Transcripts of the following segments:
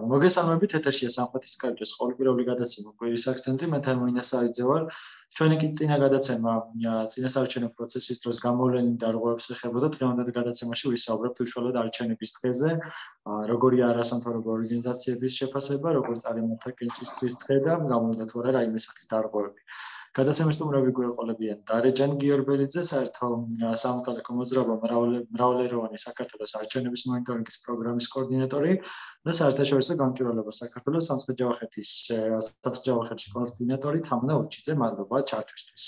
მოგესალმებით ეთერშია სამხრეთის კაიბჭის ყოველკვირეული გადაცემა კვირის აქცენტი მე თერმოინა საიძე ვარ ჩვენი კი წინა გადაცემა წინასაარჩევნო პროცესის დროს გამოვლენილ დარღვევებს ეხებოდა დღევანდელ გადაცემაში ვისაუბრებთ უშუალოდ არჩევნების დღეზე როგორია არასამთავრობო ორგანიზაციების შეფასება როგორც წარიმართა კენჭისყრის დღე და გამოვლინდა თუ არა რაიმე სახის დარღვევები გადაცემის სტუმრები გვეყოლებიან დარეჯან გიორბელიძე საერთო სამოქალაქო მოძრაობა მრავალეროვანი საქართველოს არჩევნების მონიტორინგის პროგრამის კოორდინატორი და საერთაშორისო გამჭვირვალობა საქართველოს სამსახურში კოორდინატორი თამნა უჩიძე მადლობა ჩართვისთვის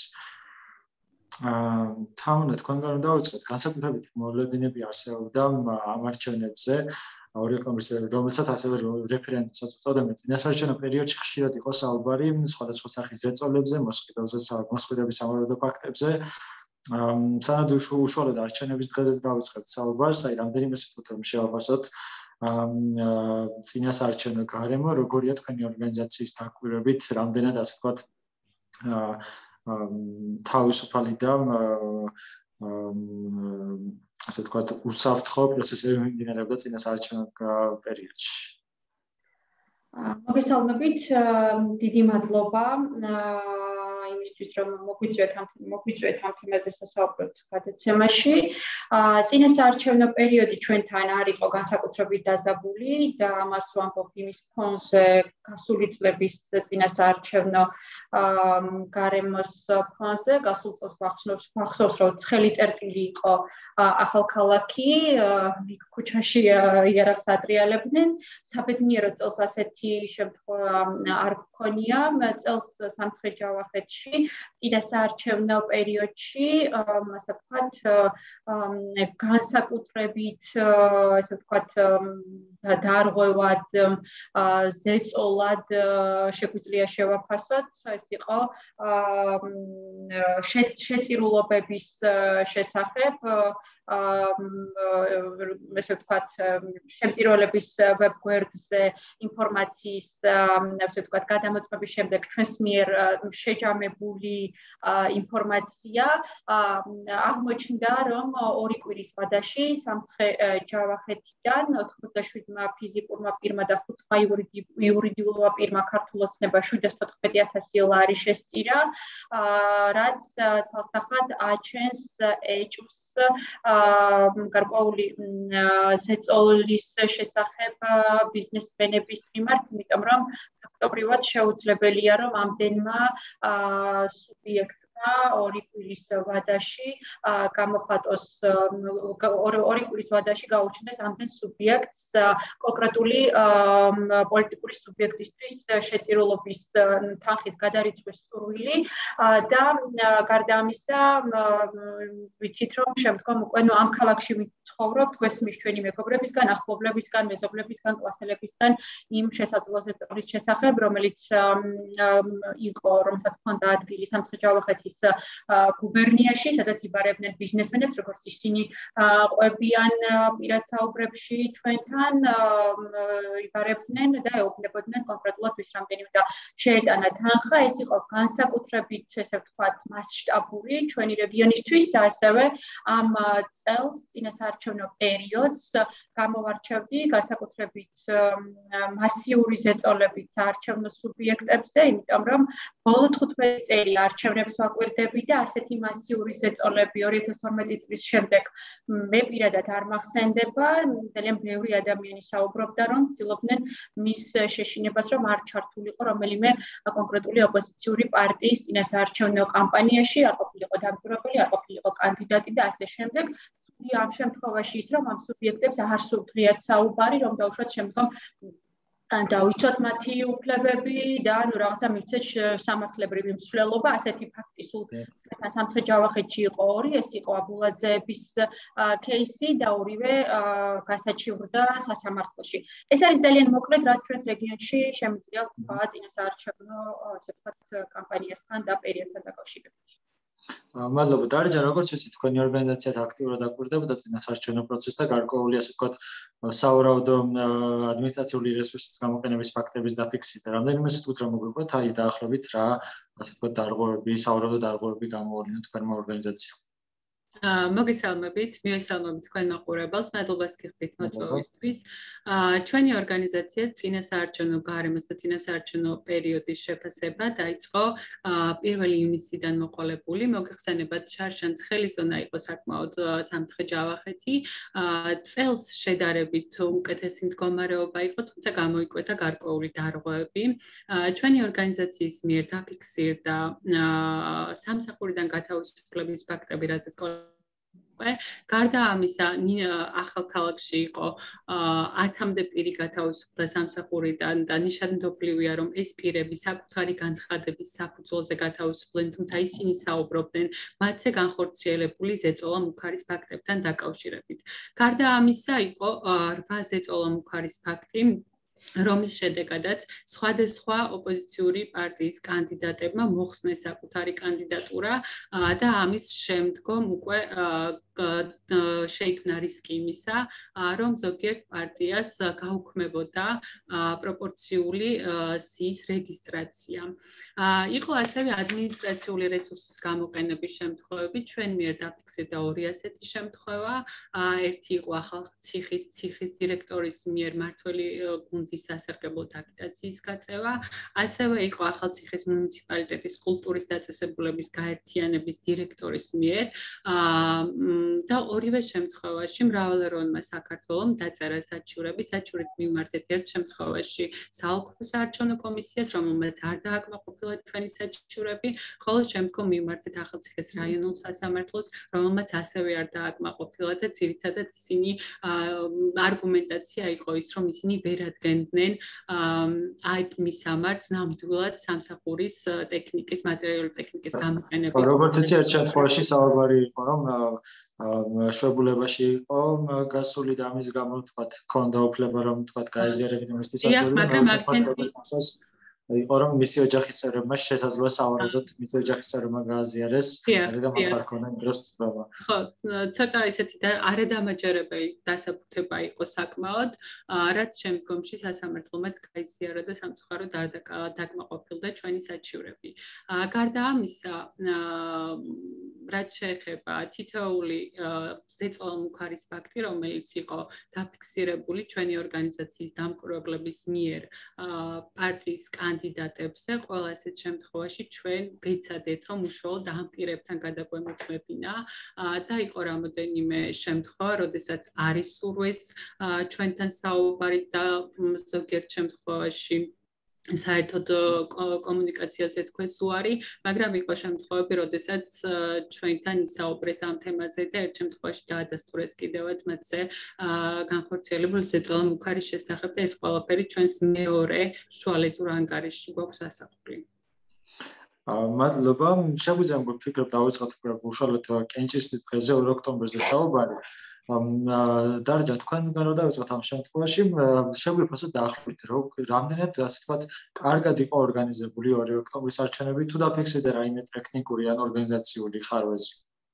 თამნა თქვენგან უნდა დავიწყოთ განსაკუთრებით მოვლენები არსებობდა ამ არჩევნებზე 2 ოქტომბრის რომელსაც ასევე რეფერენდუმსაც უწოდებენ წინასაარჩევნო პერიოდში ხშირად იყო საუბარი სხვადასხვა სახის ზეწოლებზე მოსყიდების სამოქმედო ფაქტებზე სანამ უშუალოდ არჩევნების დღეზე დავიწყებთ საუბარს აი რამდენიმე საფუძველი შევაფასოთ წინასაარჩევნო გარემო როგორია თქვენი ორგანიზაციის დაკვირვებით რამდენად ასე ვთქვათ თავისუფალი და ასე ვთქვათ უსაფრთხო პროცესები მიმდინარეობდა წინასაარჩევნო პერიოდში. მოგესალმებით, დიდი მადლობა იმისთვის რომ მოგვიწვიეთ ამ თემაზე სასაუბროთ გადაცემაში. წინასაარჩევნო პერიოდი ჩვენთან არ იყო განსაკუთრებით დაძაბული და ამას ვამბობ იმის ფონზე გასული წლების წინასაარჩევნო გარემოს ფონზე გასულ წელს გახსოვს რომ ცხელი წერტილი იყო ახალქალაქი ქუჩაში იარაღს ატრიალებდნენ საბედნიერო წელს ასეთი შემთხვევა არ გქონია წელს სამცხე-ჯავახეთში წინასაარჩევნო პერიოდში ასე ვთქვათ განსაკუთრებით ასე ვთქვათ დარღვევად ზეწოლად შეგვიძლია შევაფასოთ ეს იყო შეწირულობების შესახებ ესე ვთქვათ შემწირველების ვებგვერდზე ინფორმაციის ასე ვთქვათ გადამოწყების შემდეგ ჩვენს მიერ შეჯამებული ინფორმაცია აღმოჩნდა რომ 2 კვირის ვადაში სამცხე-ჯავახეთიდან 87-მა ფიზიკურმა პირმა და 5-მა იურიდიულმა პირმა ქართულ ოცნება 714,000 ლარი შესწირა რაც ცალსახად აჩენს ეჭვს გარკვეული ზეწოლის შესახებ ბიზნესმენების მიმართ, იმიტომ რომ ფაქტობრივად შეუძლებელია რომ ამდენმა სუბიექტმა 2 კვირის ვადაში გამოხატოს 2 კვირის ვადაში გაუჩნდეს ამდენ სუბიექტს კონკრეტული პოლიტიკური სუბიექტისთვის შეწირულობის თანხის გადარიცხვის სურვილი და გარდა ამისა ვიცით რომ შემდგომ უკვე ამ ქალაქში ვიცხოვრობთ გვესმის ჩვენი მეგობრებისგან, ახლობლებისგან, მეზობლებისგან, კლასელებისგან იმ შესაძლო ზეწოლის შესახებ, რომელიც იყო, რომელსაც ჰქონდა ადგილი სამცხე-ჯავახეთის გუბერნიაში, სადაც იბარებდნენ ბიზნესმენებს, როგორც ისინი ყვებიან პირად საუბრებში ჩვენთან, იბარებდნენ და ეუბნებოდნენ კონკრეტულად ვის რამდენიმე და შეეტანა თანხა, ეს იყო განსაკუთრებით, ესე ვთქვათ, მასშტაბური ჩვენი რეგიონისთვის და ასევე ამ წელს წინასაარჩევნო პერიოდს გამოვარჩევდი განსაკუთრებით მასიური ზეწოლებით საარჩევნო სუბიექტებზე, იმიტომ რომ ბოლო 15 წელი არჩევნებს ვაკვირდები და ასეთი მასიური ზეწოლები 2012 წლის შემდეგ მე პირადად არ მახსენდება, ძალიან ბევრი ადამიანი საუბრობდა რომ ცდილობდნენ მის შეშინებას რომ არ ჩართულიყო რომელიმე კონკრეტული ოპოზიციური პარტიის წინასაარჩევნო კამპანიაში, არ ყოფილიყო დამკვირვებელი, არ ყოფილიყო კანდიდატი და ასე შემდეგ. ამ შემთხვევაში ის რომ ამ სუბიექტებს არ სურდღიათ საუბარი, რომ დაუშვათ შემდგომ დავიცვათ მათი უფლებები და რაღაცა მივცეთ სამართლებრივი მსვლელობა, ასეთი ფაქტი სულ სამცხე-ჯავახეთში იყო 2, ეს იყო აბულაძეების кейსი და ორივე გასაჩივრდა სასამართლოში. ეს არის ძალიან მოკლედ, რაც ჩვენს რეგიონში შემიძლია ვთქვა წინასაარჩევნო ასე ვთქვათ კამპანიასთან და პერიოდთან დაკავშირებით. მადლობა დარეჯან, როგორც ვიცით, თქვენი ორგანიზაციაც აქტიურად დაკვირდებოდა წინასაარჩევნო პროცესს და გარკვეული ასე ვთქვათ სავარაუდო ადმინისტრაციული რესურსის გამოყენების ფაქტების დაფიქსირდა. რამდენიმე სიტყვით რომ მოგვიყვეთ, აი დაახლოებით რა ასე ვთქვათ დარღვევები, სავარაუდო დარღვევები გამოავლინა თქვენმა ორგანიზაციამ. მოგესალმებით, მივესალმებით თქვენ მაყურებელს, მადლობას გიხდით მოწვევისთვის. ჩვენი ორგანიზაცია წინასაარჩევნო გარემოს და წინასაარჩევნო პერიოდის შეფასება დაიწყო 1 ივნისიდან მოყოლებული. მოგეხსენებათ, შარშანს ხელი ზონა იყო საკმაოდ სამცხე ჯავახეთი. წელს შედარებით უკეთესი მდგომარეობა იყო, თუმცა გამოიკვეთა გარკვეული დარღვევები. ჩვენი ორგანიზაციის მიერ დაფიქსირდა სამსახურიდან გათავისუფლების ფაქტები, რასაც გარდა ამისა, ახალქალაქში იყო 10-მდე პირი გათავისუფლდა სამსახურიდან და ნიშანდობლივია, რომ ეს პირები საკუთარი განცხადების საფუძველზე გათავისუფლდნენ, თუმცა ისინი საუბრობდნენ მათზე განხორციელებული ზეწოლა მუქარის ფაქტებთან დაკავშირებით. გარდა ამისა, იყო 8 ზეწოლა მუქარის ფაქტი, რომლის შედეგადაც სხვადასხვა ოპოზიციური პარტიის კანდიდატებმა მოხსნეს საკუთარი კანდიდატურა და ამის შემდგომ უკვე შეიქმნა რისკი იმისა, რომ ზოგიერთ პარტიას გაუქმებოდა პროპორციული სიის რეგისტრაცია. იყო ასევე ადმინისტრაციული რესურსის გამოყენების შემთხვევები, ჩვენ მიერ დაფიქსირდა 2 ასეთი შემთხვევა. ერთი იყო ახალციხის ციხის დირექტორის მიერ მართველი გუნდის სასარგებლოდ აგიტაციის გაწევა, ასევე იყო ახალციხის მუნიციპალიტეტის კულტურის დაწესებულების გაერთიანების დირექტორის მიერ და ორივე შემთხვევაში მრავალეროვნმა საქართველომ დაწერა საჩივრები, საჩივრით მიმართეთ ერთ შემთხვევაში საოლქო საარჩევნო კომისიას, რომელმაც არ დააკმაყოფილა ჩვენი საჩივრები, ხოლო შემდგომ მიმართეთ ახალციხის რაიონულ სასამართლოს, რომელმაც ასევე არ დააკმაყოფილა და ძირითადად ისინი არგუმენტაცია იყო ის, რომ ისინი ვერ ადგენდნენ IP მისამართს ნამდვილად სამსახურის ტექნიკის, მატერიალური ტექნიკის გამოყენებით. როგორც იცი, ერთ შემთხვევაში საუბარი იყო, რომ შვებულებაში იყო გასული და ამის გამო თქვათ ქონდა უფლება რომ თქვათ გაეზიარებინა მისთვის ასოები იყო რომ მისი ოჯახის წევრებმა შესაძლოა სავარაუდოდ მისი ოჯახის წევრებმა გააზიარეს და მას არ ქონდა დროს წვევა. ხო, ცოტა ისეთი არადამაჯერებელი დასაბუთება იყო საკმაოდ, რაც შემდგომში სასამართლომაც გაიზიარა და სამწუხაროდ არ დაკმაყოფილდა ჩვენი საჩივრები. გარდა ამისა, რაც შეეხება თითოეული ზეწოლა მუქარის ფაქტი, რომელიც იყო დაფიქსირებული ჩვენი ორგანიზაციის დამკვირვებლების მიერ პარტიის კანდიდატებზე, ყველა ასეთ შემთხვევაში ჩვენ ვეცადეთ, რომ უშუალოდ ამ პირებთან გადაგვემოწმებინა და იყო რამოდენიმე შემთხვევა, როდესაც არის სურვეს ჩვენთან საუბარი და ზოგიერთ შემთხვევაში საერთოდ კომუნიკაციაზე თქვენს უარი, მაგრამ იყო შემთხვევები, როდესაც ჩვენთან ისაუბრეს ამ თემაზე და ერთ შემთხვევაში დაადასტურეს კიდევაც მათზე განხორციელებული ზეწოლა მუქარის შესახებ და ეს ყველაფერი ჩვენს მეორე შუალედურ ანგარიშში გვაქვს ასახული. მადლობა. შეგვიძლია ვფიქრობ დავიწყოთ უშუალოდ კენჭისლის დღეზე 2 ოქტომბერზე საუბარი. დარჯა თქვენგან რომ დავიწყოთ ამ შემთხვევაში შეგვიფასოთ დაახლოებით რამდენად ასე ვთქვათ კარგად იყო ორგანიზებული 2 ოქტომბრის არჩევნები თუ დაფიქსირდა რაიმე ტექნიკური ან ორგანიზაციული ხარვეზი.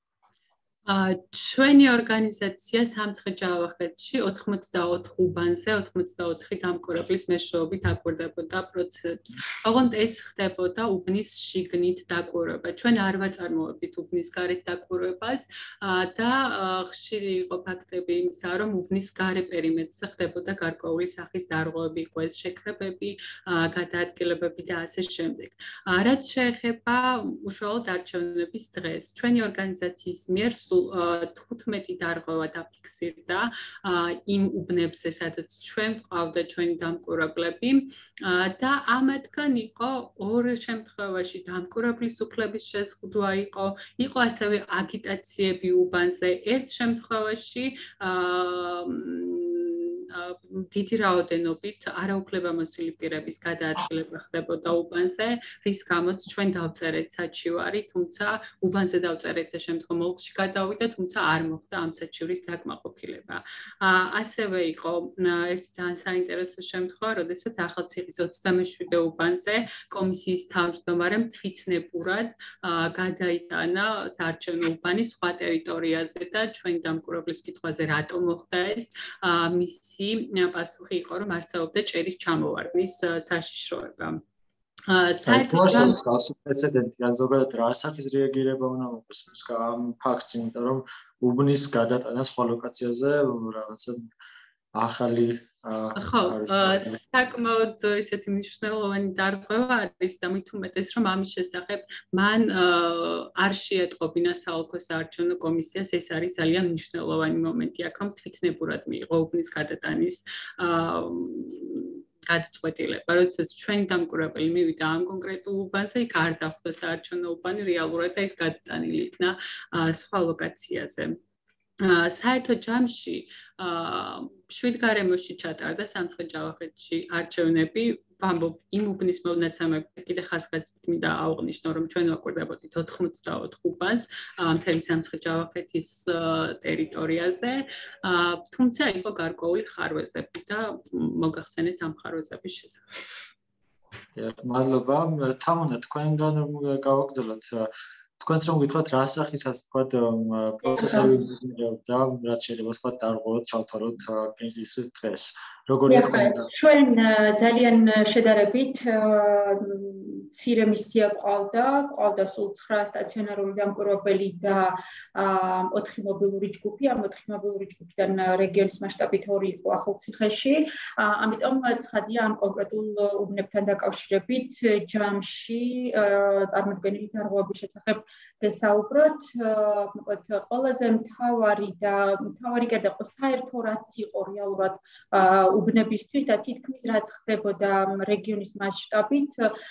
ჩვენი ორგანიზაცია სამცხე ჯავახეთში 84 უბანზე 84 დამკვირვებლის მეშვეობით აკვირდებოდა პროცესს. ოღონდ ეს ხდებოდა უბნის შიგნით დაკვირვება. ჩვენ არ ვაწარმოებდით უბნის გარეთ დაკვირვებას და ხშირი იყო ფაქტები იმისა, რომ უბნის გარე პერიმეტრზე ხდებოდა გარკვეული სახის დარღვევები, იყო ეს შეკრებები, გადაადგილებები და ასე შემდეგ. რაც შეეხება უშუალოდ არჩევნების დღეს, ჩვენი ორგანიზაციის მიერ 15 დარღვევა დაფიქსირდა იმ უბნებზე, სადაც ჩვენ ყავდა ჩვენი დამკვირვებლები და ამათგან იყო 2 შემთხვევაში დამკვირვებლის უფლების შეზღუდვა იყო ასევე აგიტაციები უბანზე, ერთ შემთხვევაში დიდი რაოდენობით არაუფლებამოსილი პირების გადაადგილება ხდებოდა უბანზე, რის გამოც ჩვენ დავწერეთ საჩივარი, თუმცა უბანზე დავწერეთ და შემდგომ ოლქში გადავიდა, თუმცა არ მოხდა ამ საჩივრის დაკმაყოფილება. ასევე იყო ერთი ძალიან საინტერესო შემთხვევა, როდესაც ახალციხის 27 უბანზე კომისიის თავმჯდომარემ თვითნებურად გადაიტანა საარჩევნო უბანი სხვა ტერიტორიაზე და ჩვენი დამკვირვებლის კითხვაზე რატომ მოხდა ეს, მისი პასუხი იყო, რომ არსებობდა ჭერის ჩამოვარდნის საშიშროება. საერთოდ პრეცედენტი ან ზოგადად რა სახის რეაგირება უნდა მოხდეს ამ ფაქტს, იმიტომ რომ უბნის გადატანა სხვა ლოკაციაზე რაღაცა ახალი ხო, საკმაოდ ისეთი მნიშვნელოვანი დარღვევა არის და მით უმეტეს რომ ამის შესახებ მან არ შეეტყობინა საოლქო საარჩევნო კომისიას, ეს არის ძალიან მნიშვნელოვანი მომენტი, აქ თვითნებურად მიიღო უბნის გადატანის გადაწყვეტილება, როდესაც ჩვენი დამკვირვებელი მივიდა ამ კონკრეტულ უბანზე, იქ არ დახვდა საარჩევნო უბანი რეალურად და ის გადატანილი იქნა სხვა ლოკაციაზე. საერთო ჯამში 7 გარემოში ჩატარდა სამცხე-ჯავახეთში არჩევნები, ვამბობ იმ უბნის მონაცემები კიდე ხაზგასმით მინდა აღვნიშნო, რომ ჩვენ ვაკვირდებოდით 84 უბანს მთელი სამცხე-ჯავახეთის ტერიტორიაზე, თუმცა იყო გარკვეული ხარვეზები და მოგახსენეთ ამ ხარვეზების შესახებ. მადლობა. თამუნა, თქვენგან გავაგრძელოთ თქვენს რომ გითხრათ რა სახისაც თქვათ პროცესები და რაც შეიძლება თქვათ დარღვევოთ, ჩავთვალოთ კრიზისის დღეს. როგორია ჩვენ ძალიან შედარებით მცირე მისია ყავდა სულ 9 სტაციონარული დამკვირვებელი და 4 მობილური ჯგუფი. ამ 4 მობილური ჯგუფიდან რეგიონის მასშტაბით 2 იყო ახალციხეში. ამიტომ ცხადია ამ კონკრეტულ უბნებთან დაკავშირებით ჯამში წარმოქმნილი დარღვევების შესახებ გესაუბროთ. მოკლედ ყველაზე მთავარი კიდე იყო საერთო რაც იყო რეალურად უბნებისთვის და თითქმის რაც ხდებოდა რეგიონის მასშტაბით,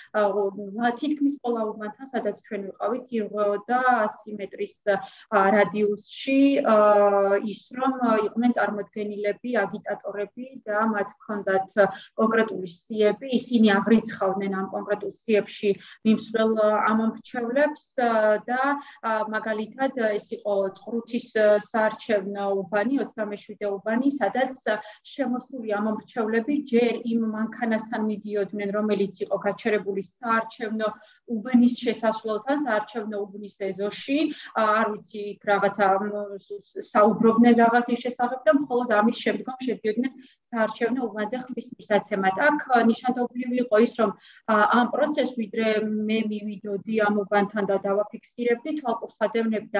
თითქმის ყველა უბანთან, სადაც ჩვენ ვიყავით, ირღვეოდა 100 მეტრის რადიუსში ის, რომ იყვნენ წარმოდგენილები, აგიტატორები და მათ ჰქონდათ კონკრეტული სიები, ისინი აღრიცხავდნენ ამ კონკრეტულ სიებში მიმსვლელ ამომრჩევლებს და მაგალითად ეს იყო წყრუთის საარჩევნო უბანი, 27 უბანი, სადაც შემოსული ამომრჩევლები ჯერ იმ მანქანასთან მიდიოდნენ, რომელიც იყო გაჩერებული საარჩევნო უბნის შესასვლელთან, საარჩევნო უბნის ეზოში, არ ვიცი, რაღაცა საუბრობდნენ რაღაცის შესახებ და მხოლოდ ამის შემდგომ შედიოდნენ საარჩევნო უბანზე ხმის მისაცემად. აქ ნიშანდობლივი იყო ის, რომ ამ პროცესს ვიდრე მე მივიდოდი ამ უბანთან და დავაფიქსირებდი, თვალყურს ადევნებდა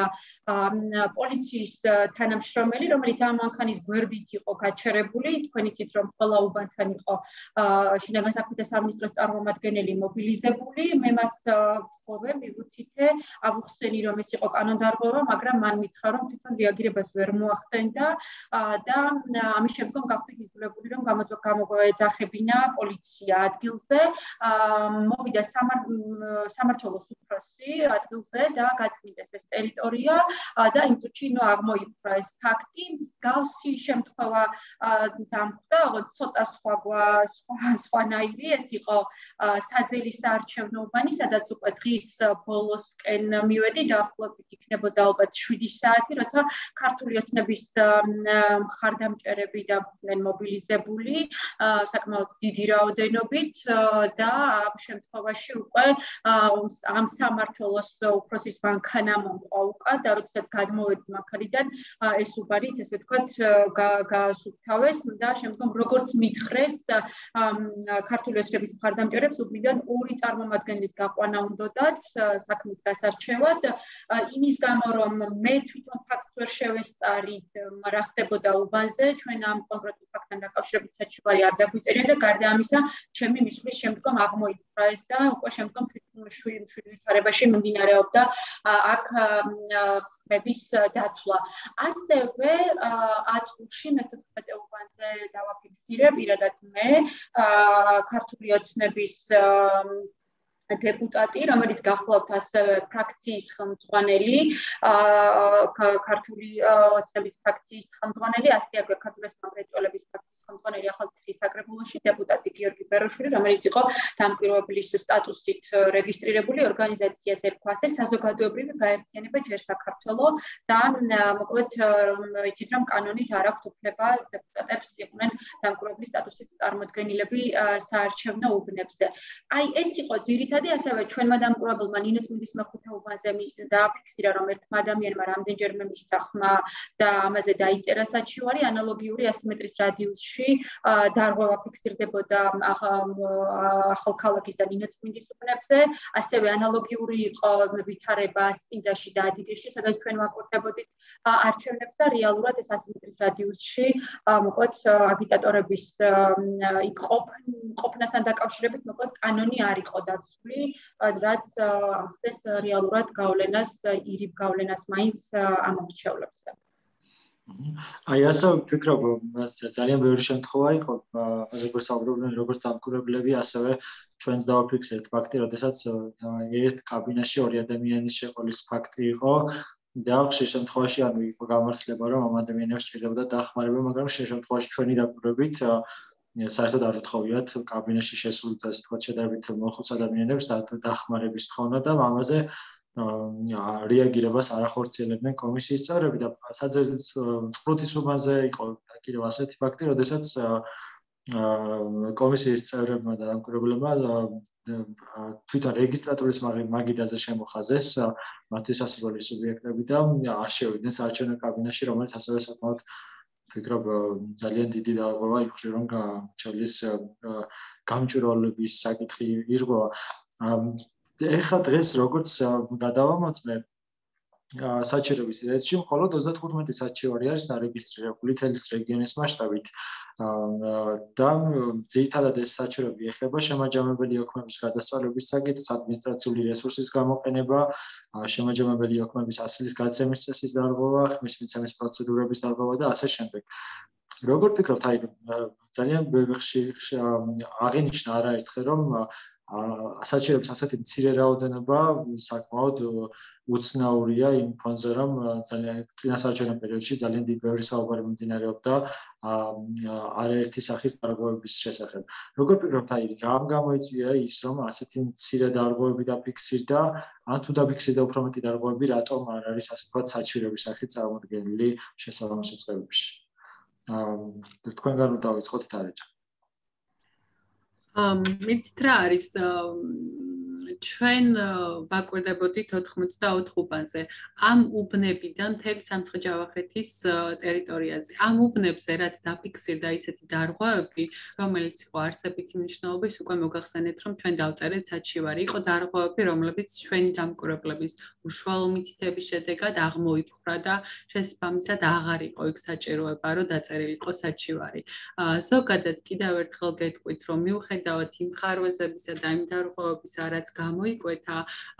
პოლიციის თანამშრომელი, რომელიც ამ მანქანის გვერდით იყო გაჩერებული. თქვენ იცით, რომ ყველა უბანთან იყო შინაგან საქმეთა სამინისტროს წარმომადგენელი მობილიზებული. მე მას მივუთითე, ავუხსენი, რომ ეს იყო კანონდარღვევა, მაგრამ მან მითხრა, რომ თვითონ რეაგირებას ვერ მოახდენდა და ამის შემდგომ გავხდით იძულებული, რომ გამოეძახებინა პოლიცია ადგილზე. მოვიდა სამმართველოს უფროსი ადგილზე და გაწმინდეს ეს ტერიტორია და იმ წუთში აღმოიფრა ეს ფაქტი. მსგავსი შემთხვევა დამხვდა, ცოტა სხვანაირი, ეს იყო საძელი საარჩევნო უბანი, სადაც უკვე დღის ბოლოსკენ მივედი, დაახლოებით იქნებოდა ალბათ 7 საათი, როცა ქართული ოცნების მხარდამჭერები დაბრუნდნენ მობილიზებული, საკმაოდ დიდი რაოდენობით და ამ შემთხვევაში უკვე ამ სამმართველოს უფროსის მანქანა მომყვა უკან და როდესაც გადმოვედი მანქანიდან, ეს უბანიც, ესე ვთქვათ, გაასუფთავეს და შემდგომ როგორც მითხრეს ქართული ოცნების მხარდამჭერებს, უბნიდან 2 წარმომადგენლის გაყვანა უნდოდათ საქმის გასარჩევად. იმის გამო, რომ მე თვითონ ფაქტს ვერ შევესწარით, რა ხდებოდა უბანზე, ჩვენ ამ კონკრეტულ ფაქტთან დაკავშირებით საჩივარი არ დაგვიწერია და გარდა ამისა, ჩემი მისვლის შემდგომ აღმოიფრა ეს და უკვე შემდგომ ვითარებაში მიმდინარეობდა აქ ხმების დათვლა. ასევე აწურში მე-14 უბანზე დავაფიქსირე პირადად მე ქართული ოცნების დეპუტატი, რომელიც გახლავთ ასევე ფრაქციის ხელმძღვანელი, ქართული ოცნების ფრაქციის ხელმძღვანელი, ასე აგრეთვე ქართული სამრეწველობის ფრაქციის ხელმძღვანელი ახალციხის საკრებულოში, დეპუტატი გიორგი ბეროშვილი, რომელიც იყო დამკვირვებლის სტატუსით რეგისტრირებული ორგანიზაციას ერქვა ასე საზოგადოებრივი გაერთიანება ჯერ საქართველო და მოკლედ იცით, რომ კანონით არ აქვთ უფლება დეპუტატებს იყვნენ დამკვირვებლის სტატუსით წარმოდგენილები საარჩევნო უბნებზე. აი ეს იყო ძირითადი, ასევე ჩვენმა დამკვირვებელმა ნინოწმინდის მეხუთე უბანზე დააფიქსირა, რომ ერთმა ადამიანმა რამდენჯერმე მისცა ხმა და ამაზე დაიწერა საჩივარი, ანალოგიური 100 მეტრის რადიუსში პერიოდში დარღვევა ფიქსირდებოდა ახალ ქალაქის და ნინოწმინდის უბნებზე, ასევე ანალოგიური იყო ვითარება სპინძაში და ადიგეში, სადაც ჩვენ ვაკურდებოდით არჩევნებს და რეალურად ეს 100 მეტრის რადიუსში მოკლედ აგიტატორების იქ ყოფნასთან დაკავშირებით მოკლედ კანონი არ იყო დაცული, რაც ახდენს რეალურად გავლენას, ირიბ გავლენას მაინც ამორჩევლებს. აი ასე ვფიქრობ, ძალიან ბევრი შემთხვევა იყო, როგორც საუბრობდნენ როგორც დამკვირვებლები, ასევე ჩვენც დავაფიქსირეთ ფაქტი, როდესაც ერთ კაბინაში ორი ადამიანის შეყოლის ფაქტი იყო და ხშირ შემთხვევაში ანუ იყო გამართლება, რომ ამ ადამიანებს სჭირდებოდა დახმარება, მაგრამ ხშირ შემთხვევაში ჩვენი დაკვირვებით საერთოდ არ უთხოვიათ კაბინაში შესულ, ასე ვთქვათ, შედარებით მოხუც ადამიანებს დახმარების თხოვნა და ამაზე რეაგირებას არ ახორციელებდნენ კომისიის წევრები და წყვრთის უბანზე იყო კიდევ ასეთი ფაქტი, როდესაც კომისიის წევრებმა და დამკვირვებლებმა თვითონ რეგისტრატურის მაგიდაზე შემოხაზეს მათთვის სასურველი სუბიექტები და არ შევიდნენ საარჩევნო კაბინაში, რომელიც ასევე საკმაოდ ვფიქრობ ძალიან დიდი დაღუპვა იქნება, რომ ჩელის გამჭვირვალების საკითხი ირღვევა. ეხლა დღეს როგორც გადავამოწმე საჩივრების რეესტრში მხოლოდ 35 საჩივარი არის დარეგისტრირებული თელის რეგიონის მასშტაბით და ძირითადად ეს საჩივრები ეხება შემაჯამებელი ოქმების გადასწორების საკითხს, ადმინისტრაციული რესურსის გამოყენება, შემაჯამებელი ოქმების ასლის გაცემის წესის დარღვევა, ხმის მიცემის პროცედურების დარღვევა და ასე შემდეგ. როგორ ფიქრობთ, აი ძალიან აღინიშნა არაერთხელ, რომ საჩივრების ასეთი მცირე რაოდენობა საკმაოდ უცნაურია იმ ფონზე, რომ ძალიან წინასაარჩევნო პერიოდში ძალიან ბევრი საუბარი მიმდინარეობდა არაერთი სახის დარღვევების შესახებ. როგორ ფიქრობთ, აი რამ გამოიწვია ის, რომ ასეთი მცირე დარღვევები დაფიქსირდა, ან თუ დაფიქსირდა უფრო მეტი დარღვევები, რატომ არ არის ასე ვთქვათ საჩივრების სახით წარმოდგენილი შესაბამისო წყებებში? თქვენგან რომ დავიწყოთ თარეჭა. მიცით რა არის ჩვენ ვაკვირდებოდით 84 უბანზე ამ უბნებიდან მთელი სამცხე-ჯავახეთის ტერიტორიაზე. ამ უბნებზე რაც დაფიქსირდა ისეთი დარღვევები, რომელიც იყო არსებითი მნიშვნელობის, უკვე მოგახსენეთ, რომ ჩვენ დავწერეთ საჩივარი. იყო დარღვევები, რომლებიც ჩვენი დამკვირვებლების უშუალო მითითების შედეგად აღმოიფხვრა და შესაბამისად აღარ იყო იქ საჭიროება, რომ დაწერილიყო საჩივარი. ზოგადად კიდევ ერთხელ გეტყვით, რომ მიუხედავად იმ ხარვეზებისა და იმ დარღვევებისა, რაც გამოიკვეთა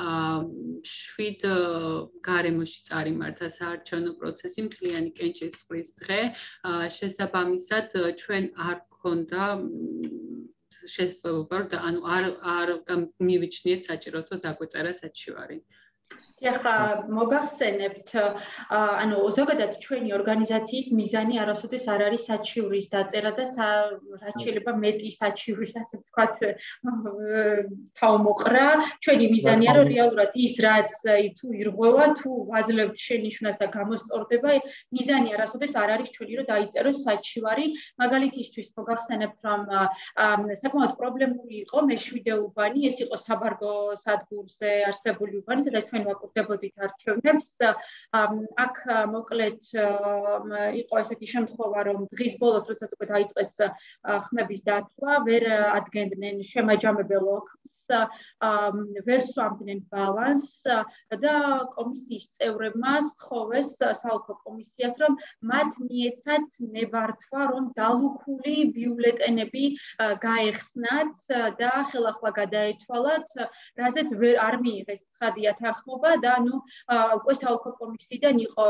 7 გარემოში წარიმართა საარჩევნო პროცესი მთლიანი კენჭისყრის დღე შესაბამისად ჩვენ არ გქონდა შესაძლებლობა ანუ არ მივიჩნიეთ საჭიროდ რომ დაგვეწერა საჩივარი. ეხლა მოგახსენებთ, ანუ ზოგადად ჩვენი ორგანიზაციის მიზანი არასოდეს არ არის საჩივრის დაწერა და რაც შეიძლება მეტი საჩივრის, ასე ვთქვათ, თავმოყრა. ჩვენი მიზანია, რომ რეალურად ის რაც თუ ირღვევა, თუ ვაძლევთ შენიშვნას და გამოსწორდება, მიზანი არასოდეს არ არის ჩვენი რომ დაიწეროს საჩივარი. მაგალითისთვის მოგახსენებთ, რომ საკმაოდ პრობლემური იყო მე-7 უბანი, ეს იყო საბარგო სადგურზე არსებული უბანი, სადაც ჩვენ ვაკურდებოდით არჩევნებს. აქ მოკლედ იყო ესეთი შემთხვევა, რომ დღის ბოლოს, როდესაც უკვე დაიწყეს ხმების დათვლა, ვერ ადგენდნენ შემაჯამებელ ოქმს, ვერ სვამდნენ ბალანსს და კომისიის წევრებმა სთხოვეს საოლქო კომისიას, რომ მათ მიეცათ ნებართვა, რომ დალუქული ბიულეტენები გაეხსნათ და ხელახლა გადაეცვალათ, რაზეც არ მიიღეს ცხადია თანხმობა და ნუ უკვე საოლქო კომისიიდან იყო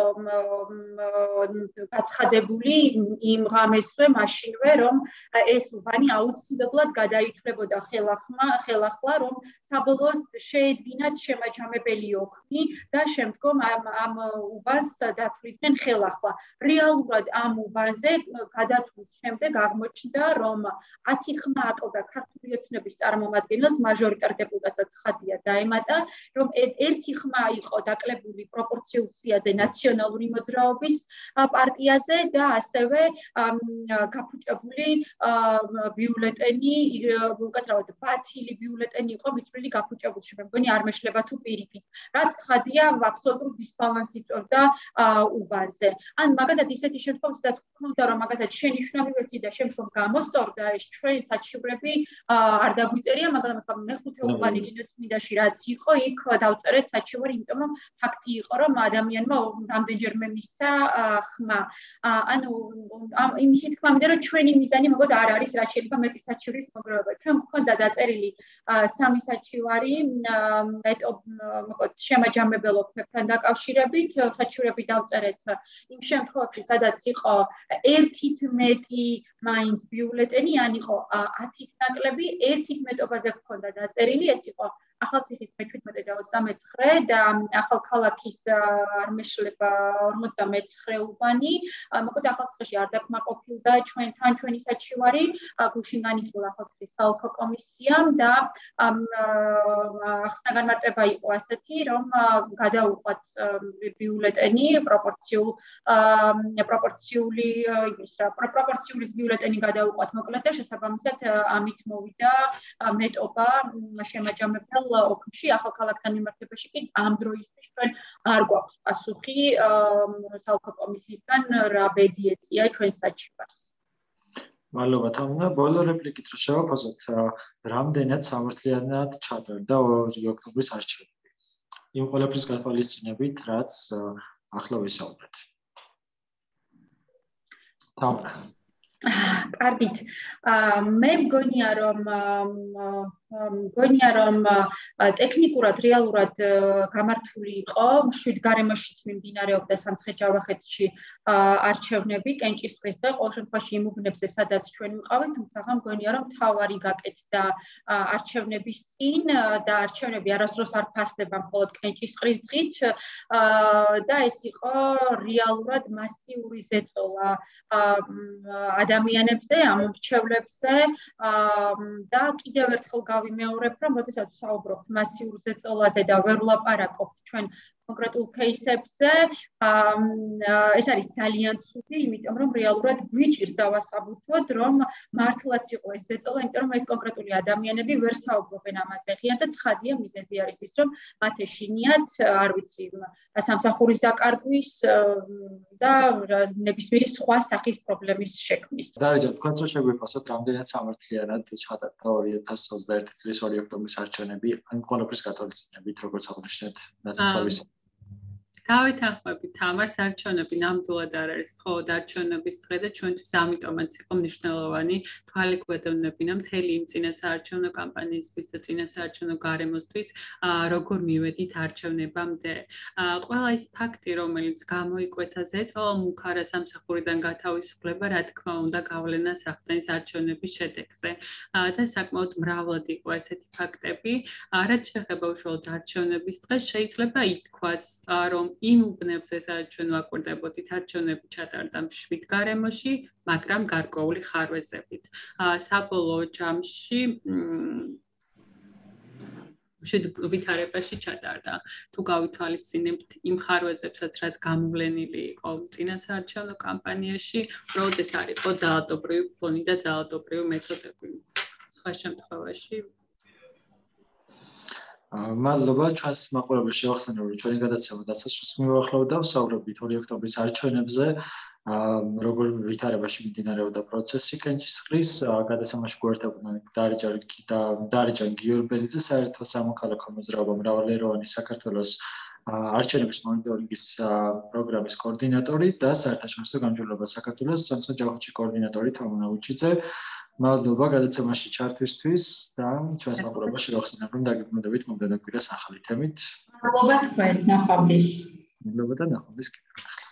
გაცხადებული იმ ღამესვე მაშინვე, რომ ეს უბანი აუცილებლად გადაითვლებოდა ხელახლა, რომ საბოლოოდ შეედგინათ შემაჯამებელი ოქმი და შემდგომ ამ უბანს დათვლიდნენ ხელახლა. რეალურად ამ უბანზე გადათვლის შემდეგ აღმოჩნდა, რომ 10 ხმა აკლდა ქართული ოცნების წარმომადგენელს, მაჟორიტარ დეპუტატად ცხადია დაემატა, რომ ერთი ხმა იყო დაკლებული პროპორციულ სიაზე ნაციონალური მოძრაობის პარტიაზე და ასევე გაფუჭებული ბიულეტენი, უკეთრავად ბათილი ბიულეტენი იყო მიწვრილი გაფუჭებულში. მე მგონი არ მეშლება თუ პირიქით. რაც ცხადია, აბსოლუტურ დისბალანსს იწვევდა უბანზე. ან მაგალითად ისეთი შემთხვევა, სადაც გქონდა რომ მაგალითად შენიშვნები ვეცი და შემდგომ გამოსწორდა ეს ჩვენ საჩივრები არ დაგვიწერია, მაგრამ ახლა მეხუთე უბანი გინოცმიდაში რაც იყო, იქ დავწერეთ საჩივარი, იმიტომ რომ ფაქტი იყო, რომ ადამიანმა რამდენჯერმე მისცა ხმა. ანუ იმისი თქმა მინდა, რომ ჩვენი მიზანი მოგოთ არ არის რაც შეიძლება მეტი საჩივრის მოგროვება. ჩვენ გქონდა დაწერილი სამი საჩივარი მოგოთ შემაჯამებელ ოქმებთან დაკავშირებით, საჩივრები დავწერეთ იმ შემთხვევებში, სადაც იყო ერთით მეტი მაინც ბიულეტენი, ან იყო 10-ით ნაკლები, ერთით მეტობაზე გქონდა დაწერილი, ეს იყო ახალციხის მე-17 და 29 და ახალქალაქის არ მეშლება 59 უბანი. მოკლედ ახალციხეში არ დაკმაყოფილდა ჩვენთან ჩვენი საჩივარი, გუშინ განიხილა ახალციხის საოლქო კომისიამ და ახსნა განმარტება იყო ასეთი, რომ გადაუყვათ ბიულეტენი პროპორციული ბიულეტენი გადაუყვათ მოკლედ და შესაბამისად ამით მოვიდა მეტობა შემაჯამებელ ოქმში ახალქალაქთან მიმართებაში კი ამ დროისთვის ჩვენ არ გვაქვს პასუხი საოლქო კომისიისგან რა ბედი ეწია ჩვენს საჩივარს. მადლობა თამნა. ბოლო რეპლიკით რო შევაფასოთ, რამდენად სამართლიანად ჩატარდა 2 ოქტომბრის არჩევნები. იმ ყველაფრის გათვალისწინებით, რაც ახლა ვისაუბრეთ. თამნა. კარგით. მე მგონია რომ ტექნიკურად რეალურად გამართული იყო, შვიდ გარემოშიც მიმდინარეობდა სამცხე-ჯავახეთში არჩევნები, კენჭისყრის დღე, ყოველ შემთხვევაში იმ უბნებზე, სადაც ჩვენ ვიყავით, თუმცა მგონია რომ თავარი გაკეთდა არჩევნების წინ და არჩევნები არასდროს არ ფასდება მხოლოდ კენჭისყრის დღით და ეს იყო რეალურად მასიური ზეწოლა ადამიანებზე, ამ მრჩევლებზე და კიდევ ერთხელ გავიმეორებ, რომ როდესაც საუბრობთ მასიურ ზეწოლაზე და ვერ ვლაპარაკობთ ჩვენ კონკრეტულ кейსებზე, ეს არის ძალიან ცუდი, იმიტომ რომ რეალურად გვიჭირს დავასაბუთოთ, რომ მართლაც იყო ეს ზეწოლა, იმიტომ რომ ეს კონკრეტული ადამიანები ვერ საუბრობენ ამაზე ღია და ცხადია მიზეზი არის ის, რომ მათ ეშინიათ, არ ვიცი, სამსახურის დაკარგვის და ნებისმიერი სხვა სახის პრობლემის შექმნის. დარიჯა, თქვენც რო შეგვიფასოთ, რამდენად სამართლიანად ჩატარდა 2021 წლის 2 ოქტომბრის არჩევნები, ან ყველაფრის გათვალისწინებით, როგორც აღნიშნეთ, ნაცვალის გავეთანხმებით თამარს არჩევნები ნამდვილად არ არის მხოლოდ არჩევნების დღე და ჩვენთვის ამიტომაც იყო მნიშვნელოვანი თვალი გვედოვნებინა მთელი იმ წინასაარჩევნო კამპანიისთვის და წინასაარჩევნო გარემოსთვის როგორ მივედით არჩევნებამდე. ყველა ის ფაქტი, რომელიც გამოიკვეთა ზეწოლა მუქარა სამსახურიდან გათავისუფლება, რა თქმა უნდა, გავლენას ახდენს არჩევნების შედეგზე და საკმაოდ მრავლად იყო ესეთი ფაქტები. რაც შეეხება უშუალოდ არჩევნების დღეს, შეიძლება ითქვას, რომ იმ უბნებზე, სადაც ჩვენ ვაკვირდებოდით, არჩევნები ჩატარდა მშვიდ გარემოში, მაგრამ გარკვეული ხარვეზებით. საბოლოო ჯამში მშვიდ ვითარებაში ჩატარდა. თუ გავითვალისწინებთ იმ ხარვეზებსაც, რაც გამოვლენილი იყო წინასაარჩევნო კამპანიაში, უბრალოდ ეს არ იყო ძალადობრივი ფონი და ძალადობრივი მეთოდები. სხვა შემთხვევაში მადლობა, ჩვენს მაყურებელს შევახსენებ, რომ ჩვენი გადაცემა დასასრულს მივახლოვდა, ვსაუბრობთ 2 ოქტომბრის არჩევნებზე, როგორ ვითარებაში მიმდინარეობდა პროცესი კენჭისყრის, გადაცემაში გვერდებოდნენ დარიჯან გიორბელიძე, საერთო სამოქალაქო მოძრაობა მრავალეროვანი საქართველოს არჩევნების მონიტორინგის პროგრამის კოორდინატორი და საერთაშორისო გამარჯვება საქართველოს სამცხე-ჯავახეთში კოორდინატორი თამნა უჩიძე. მადლობა გადაცემაში ჩართვისთვის და ჩვენს მაყურებელს შევახსენებ, რომ დაგეგმდებით მომდევნო კვირას ახალი თემით. მადლობა თქვენ, ნახვამდის. მადლობა და ნახვამდის კიდევ ერთხელ.